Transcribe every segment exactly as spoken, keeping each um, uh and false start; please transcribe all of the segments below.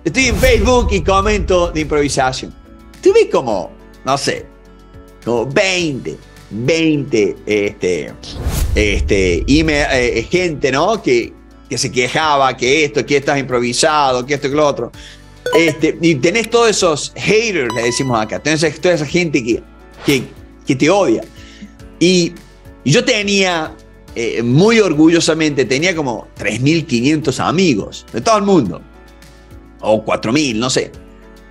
estoy en Facebook y comento de improvisación. Tuve como, no sé, como veinte, veinte, este, este, y me, eh, gente, ¿no? Que, que se quejaba que esto, que estás improvisado, que esto, que lo otro. Este, y tenés todos esos haters, le decimos acá, tenés toda esa gente que, que, que te odia. Y, y yo tenía, eh, muy orgullosamente, tenía como tres mil quinientos amigos de todo el mundo. O cuatro mil, no sé.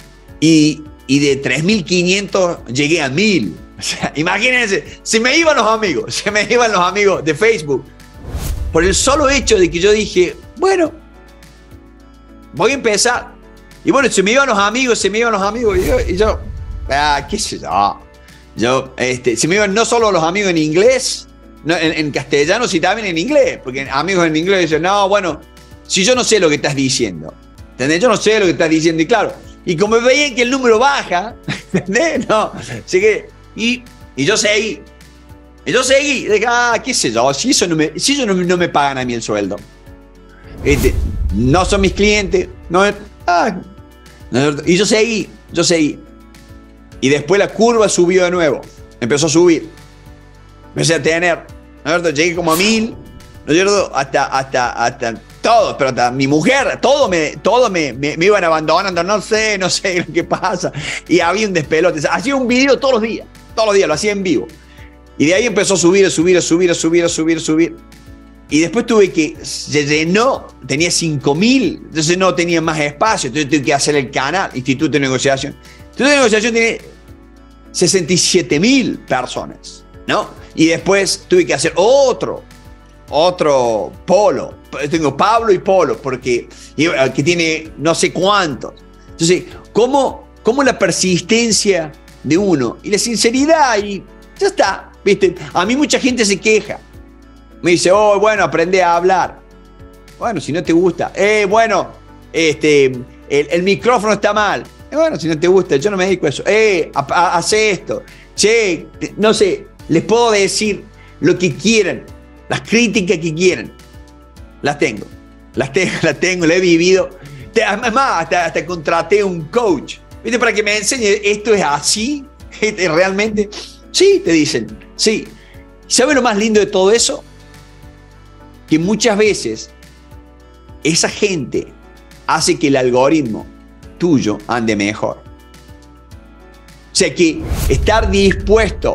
Y, y de tres mil quinientos llegué a mil. O sea, imagínense, se me iban los amigos, se me iban los amigos de Facebook. Por el solo hecho de que yo dije, bueno, voy a empezar. Y bueno, se me iban los amigos, se me iban los amigos. Y yo, y yo ah, qué sé yo. Yo, este, se me iban no solo los amigos en inglés, no, en, en castellano, sino también en inglés. Porque amigos en inglés dicen, no, bueno, si yo no sé lo que estás diciendo. ¿Entendés? Yo no sé lo que estás diciendo. Y claro, y como veían que el número baja, ¿entendés? No, así que, y, y yo seguí. Y yo seguí. Y dije, ah, qué sé yo, si eso no me, si eso no, no me pagan a mí el sueldo. Este, no son mis clientes. No, ah, no, y yo seguí, yo seguí. Y después la curva subió de nuevo. Empezó a subir. Empecé a tener, ¿no es cierto? Llegué como a mil, ¿no es cierto? Hasta, hasta, hasta todos, pero hasta mi mujer, todo me, todo me, me, me iban abandonando, no sé, no sé qué pasa. Y había un despelote. Hacía un video todos los días, todos los días, lo hacía en vivo. Y de ahí empezó a subir, a subir, a subir, a subir, a subir, a subir. Y después tuve que, se llenó, tenía cinco mil, entonces no tenía más espacio, entonces tuve que hacer el canal, Instituto de Negociación. Instituto de Negociación tiene sesenta y siete mil personas, ¿no? Y después tuve que hacer otro, otro polo. Tengo Pablo y Polo, porque que tiene no sé cuántos. Entonces, ¿cómo, cómo la persistencia de uno y la sinceridad y ya está, ¿viste? A mí mucha gente se queja. Me dice, oh, bueno, aprende a hablar. Bueno, si no te gusta. Eh, bueno, este, el, el micrófono está mal. Eh, bueno, si no te gusta, yo no me dedico a eso. Eh, hace esto. Che, no sé, les puedo decir lo que quieran, las críticas que quieran. Las tengo, las tengo, las tengo, las he vivido. Además, hasta, hasta contraté un coach, ¿viste? Para que me enseñe, esto es así, realmente. Sí, te dicen, sí. ¿Sabe lo más lindo de todo eso? Que muchas veces esa gente hace que el algoritmo tuyo ande mejor. O sea que estar dispuesto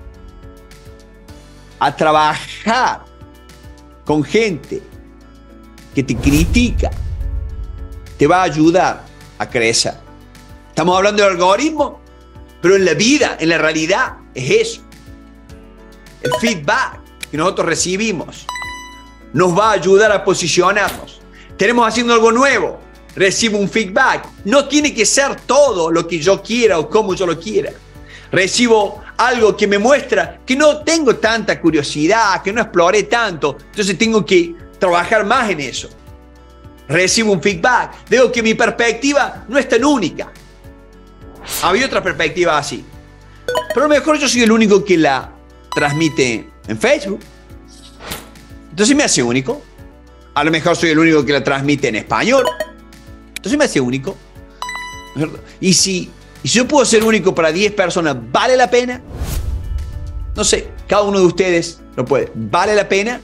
a trabajar con gente que te critica te va a ayudar a crecer. Estamos hablando del algoritmo, pero en la vida, en la realidad, es eso. El feedback que nosotros recibimos nos va a ayudar a posicionarnos. Tenemos haciendo algo nuevo, recibo un feedback. No tiene que ser todo lo que yo quiera o como yo lo quiera. Recibo algo que me muestra que no tengo tanta curiosidad, que no exploré tanto, entonces tengo que trabajar más en eso. Recibo un feedback, veo que mi perspectiva no es tan única. Había otra perspectiva así, pero a lo mejor yo soy el único que la transmite en Facebook. Entonces me hace único. A lo mejor soy el único que la transmite en español. Entonces me hace único. Y si, y si yo puedo ser único para diez personas, ¿vale la pena? No sé, cada uno de ustedes lo puede. ¿Vale la pena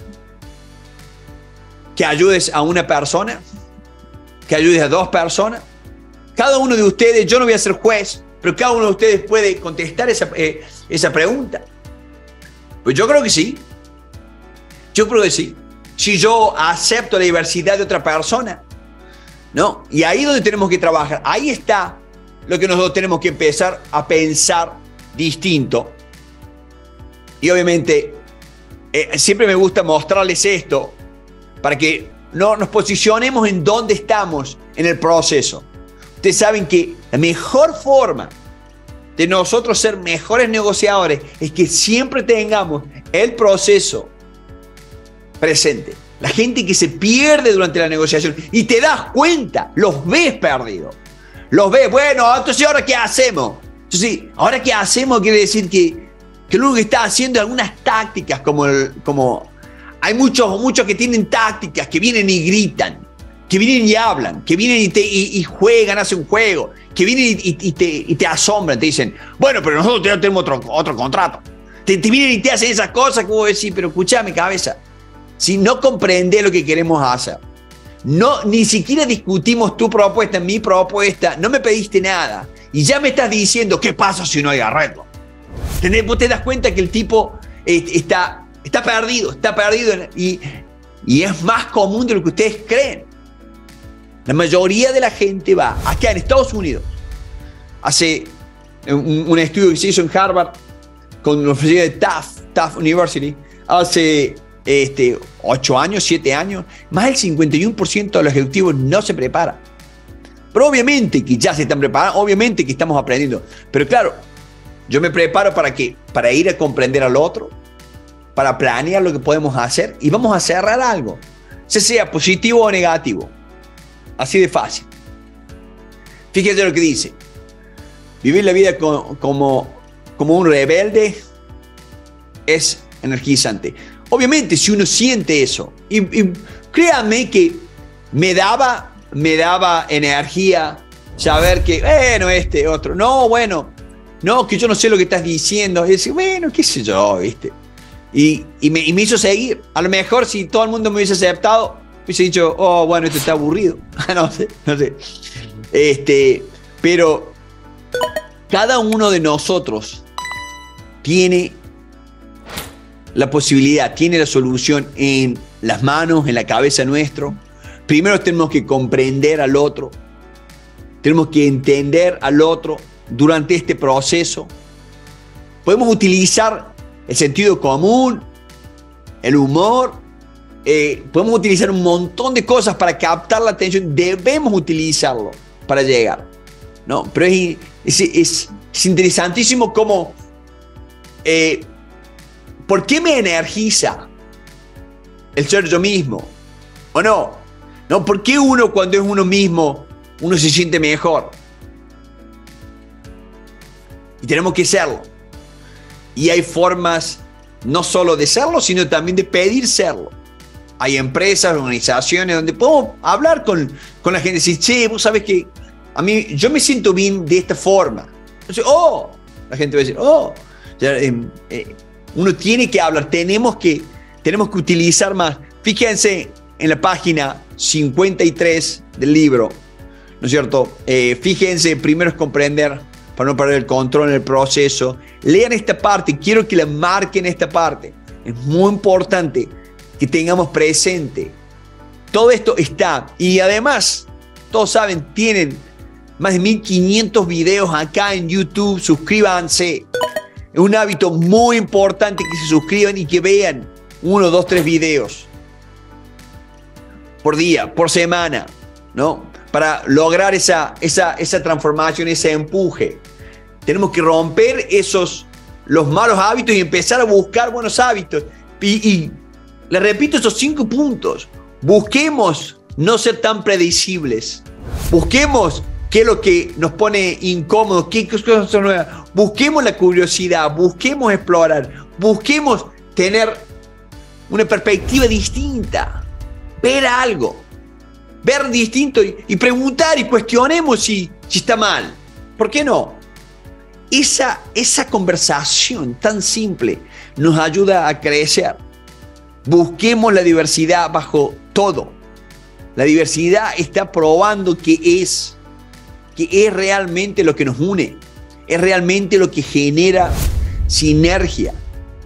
que ayudes a una persona? ¿Que ayudes a dos personas? Cada uno de ustedes, yo no voy a ser juez, pero cada uno de ustedes puede contestar esa, eh, esa pregunta. Pues yo creo que sí. Yo creo que sí. Si yo acepto la diversidad de otra persona, ¿no? Y ahí es donde tenemos que trabajar. Ahí está lo que nosotros tenemos que empezar a pensar distinto. Y obviamente, eh, siempre me gusta mostrarles esto para que no nos posicionemos en dónde estamos en el proceso. Ustedes saben que la mejor forma de nosotros ser mejores negociadores es que siempre tengamos el proceso presente. La gente que se pierde durante la negociación y te das cuenta, los ves perdidos. Los ves, bueno, entonces ¿ahora qué hacemos? Entonces, ¿ahora qué hacemos? Quiere decir que, que lo único que está haciendo es algunas tácticas, como, el, como hay muchos, muchos que tienen tácticas, que vienen y gritan, que vienen y hablan, que vienen y, te, y, y juegan, hacen un juego, que vienen y, y, y, te, y te asombran, te dicen, bueno, pero nosotros ya tenemos otro, otro contrato. Te, te vienen y te hacen esas cosas que vos decís, pero escuchame, cabeza, si no comprendés lo que queremos hacer, no, ni siquiera discutimos tu propuesta, mi propuesta, no me pediste nada, y ya me estás diciendo, ¿qué pasa si no hay arreglo? Vos te das cuenta que el tipo eh, está, está perdido, está perdido, y, y es más común de lo que ustedes creen. La mayoría de la gente va acá en Estados Unidos. Hace un, un estudio que se hizo en Harvard con la Universidad de Tufts, Tufts University, hace este, ocho años, siete años, más del cincuenta y uno por ciento de los ejecutivos no se preparan. Pero obviamente que ya se están preparando, obviamente que estamos aprendiendo. Pero claro, yo me preparo para qué? Para ir a comprender al otro, para planear lo que podemos hacer y vamos a cerrar algo, sea positivo o negativo. Así de fácil. Fíjense lo que dice. Vivir la vida como, como, como un rebelde es energizante. Obviamente, si uno siente eso, y, y créanme que me daba, me daba energía saber que, bueno, este, otro, no, bueno, no, que yo no sé lo que estás diciendo. Y decir, bueno, qué sé yo, ¿viste? Y, y, me, y me hizo seguir. A lo mejor si todo el mundo me hubiese aceptado, hubiese dicho, oh, bueno, esto está aburrido. no sé, no sé. Este, pero cada uno de nosotros tiene la posibilidad, tiene la solución en las manos, en la cabeza nuestro. Primero tenemos que comprender al otro. Tenemos que entender al otro durante este proceso. Podemos utilizar el sentido común, el humor. Eh, podemos utilizar un montón de cosas para captar la atención. Debemos utilizarlo para llegar, ¿no? Pero es, es, es, es interesantísimo cómo eh, ¿por qué me energiza el ser yo mismo? ¿O no? ¿No? ¿Por qué uno cuando es uno mismo uno se siente mejor? Y tenemos que serlo. Y hay formas no solo de serlo, sino también de pedir serlo. Hay empresas, organizaciones donde podemos hablar con, con la gente y decir, che, vos sabés que a mí, yo me siento bien de esta forma. Entonces, oh, la gente va a decir, oh, ya, eh, eh, uno tiene que hablar, tenemos que, tenemos que utilizar más. Fíjense en la página cincuenta y tres del libro, ¿no es cierto? Eh, fíjense, primero es comprender para no perder el control en el proceso. Lean esta parte, quiero que la marquen esta parte. Es muy importante que tengamos presente. Todo esto está, y además, todos saben, tienen más de mil quinientos videos acá en YouTube. Suscríbanse. Es un hábito muy importante que se suscriban y que vean uno, dos, tres videos por día, por semana, ¿no? Para lograr esa, esa, esa transformación, ese empuje. Tenemos que romper esos, los malos hábitos y empezar a buscar buenos hábitos. Y, y les repito esos cinco puntos. Busquemos no ser tan predecibles. Busquemos qué es lo que nos pone incómodos, qué cosas son nuevas. Busquemos la curiosidad, busquemos explorar, busquemos tener una perspectiva distinta, ver algo, ver distinto y, y preguntar y cuestionemos si, si está mal. ¿Por qué no? Esa, esa conversación tan simple nos ayuda a crecer. Busquemos la diversidad bajo todo. La diversidad está probando que es, que es realmente lo que nos une, es realmente lo que genera sinergia.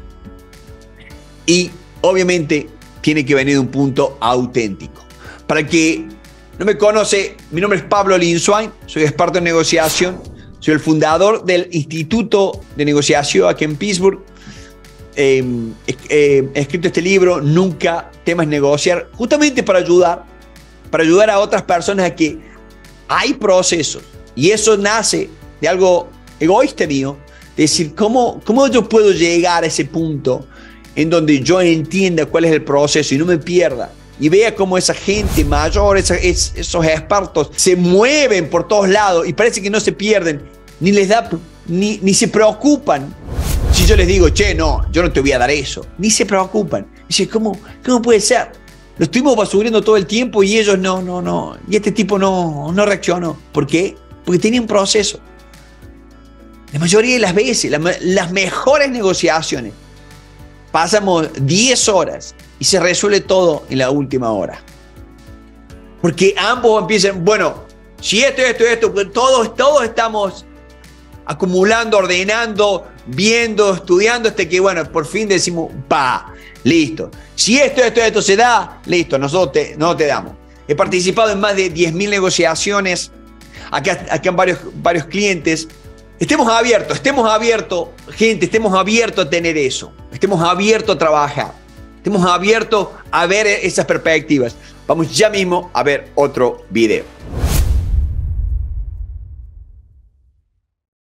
Y obviamente tiene que venir de un punto auténtico. Para el que no me conoce, mi nombre es Pablo Linswain, soy experto en negociación, soy el fundador del Instituto de Negociación aquí en Pittsburgh. Eh, eh, he escrito este libro, Nunca temas negociar, justamente para ayudar, para ayudar a otras personas a que hay procesos. Y eso nace de algo egoísta mío, de decir, ¿cómo, cómo yo puedo llegar a ese punto en donde yo entienda cuál es el proceso y no me pierda? Y vea cómo esa gente mayor, esa, es, esos expertos, se mueven por todos lados y parece que no se pierden, ni les da, ni, ni se preocupan. Si yo les digo, che, no, yo no te voy a dar eso, ni se preocupan. Dice, ¿cómo, cómo puede ser? Lo estuvimos basurando todo el tiempo y ellos no, no, no. Y este tipo no, no reaccionó. ¿Por qué? Porque tenía un proceso. La mayoría de las veces, la, las mejores negociaciones, pasamos diez horas y se resuelve todo en la última hora. Porque ambos empiezan, bueno, si esto, esto, esto, todos, todos estamos acumulando, ordenando, viendo, estudiando, hasta que, bueno, por fin decimos, pa, listo. Si esto, esto, esto se da, listo, nosotros te, no te damos. He participado en más de diez mil negociaciones, acá, acá en varios, varios clientes. Estemos abiertos, estemos abiertos, gente, estemos abiertos a tener eso. Estemos abiertos a trabajar. Estemos abiertos a ver esas perspectivas. Vamos ya mismo a ver otro video.